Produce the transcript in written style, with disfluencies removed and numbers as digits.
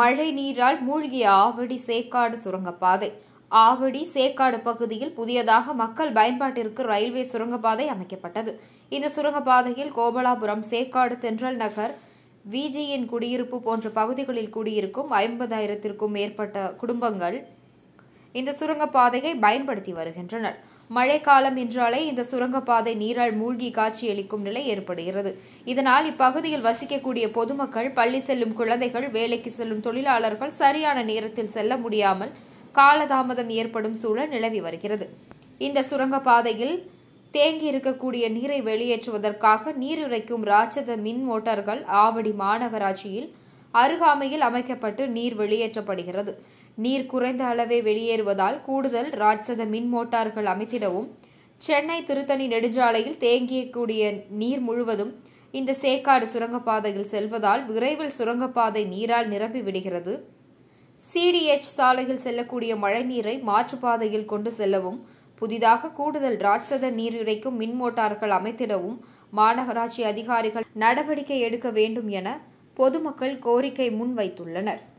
மழை நீரால் மூழ்கிய ஆவடி சேக்காடு சுரங்கப்பாதை. ஆவடி சேக்காடு பகுதியில் புதியதாக மக்கள் பயன்பாட்டிற்கு ரயில்வே சுரங்கப்பாதை அமைக்கப்பட்டது. இந்த சுரங்கப்பாதையில் கோபாலபுரம், சேக்காடு, தென்றல் நகர், விஜிஎன் குடியிருப்பு போன்ற பகுதிகளில் குடியிருக்கும் 50,000க்கும் மேற்பட்ட குடும்பங்கள் இந்த சுரங்கப்பாதையை பயன்படுத்தி வருகின்றனர். மழைக்காலம் என்றாலே இந்த சுரங்கப்பாதை நீரால் மூழ்கி காட்சியளிக்கும் நிலை ஏற்படுகிறது. இதனால் இப்பகுதியில் வசிக்கக்கூடிய பொதுமக்கள், பள்ளி செல்லும் குழந்தைகள், வேலைக்கு செல்லும் தொழிலாளர்கள் சரியான நேரத்தில் செல்ல முடியாமல் காலதாமதம் ஏற்படும் சூழல் நிலவி வருகிறது. இந்த சுரங்கப்பாதையில் தேங்கி இருக்கக்கூடிய நீரை வெளியேற்றுவதற்காக நீர் இறைக்கும் ராட்சத மின் மோட்டார்கள் ஆவடி மாநகராட்சியில் அருகாமையில் அமைக்கப்பட்டு நீர் வெளியேற்றப்படுகிறது. நீர் குறைந்த அளவே வெளியேறுவதால் கூடுதல் ராட்சத மின் மோட்டார்கள் அமைத்திடவும், சென்னை திருத்தணி நெடுஞ்சாலையில் தேங்கியக்கூடிய நீர் முழுவதும் இந்த சேக்காடு சுரங்கப்பாதையில் செல்வதால் விரைவில் சுரங்கப்பாதை நீரால் நிரம்பி விடுகிறது. சிடிஎச் சாலையில் செல்லக்கூடிய மழைநீரை மாற்றுப்பாதையில் கொண்டு செல்லவும், புதிதாக கூடுதல் ராட்சத நீர் இறைக்கும் மின் மோட்டார்கள் அமைத்திடவும் மாநகராட்சி அதிகாரிகள் நடவடிக்கை எடுக்க வேண்டும் என பொதுமக்கள் கோரிக்கை முன்வைத்துள்ளனர்.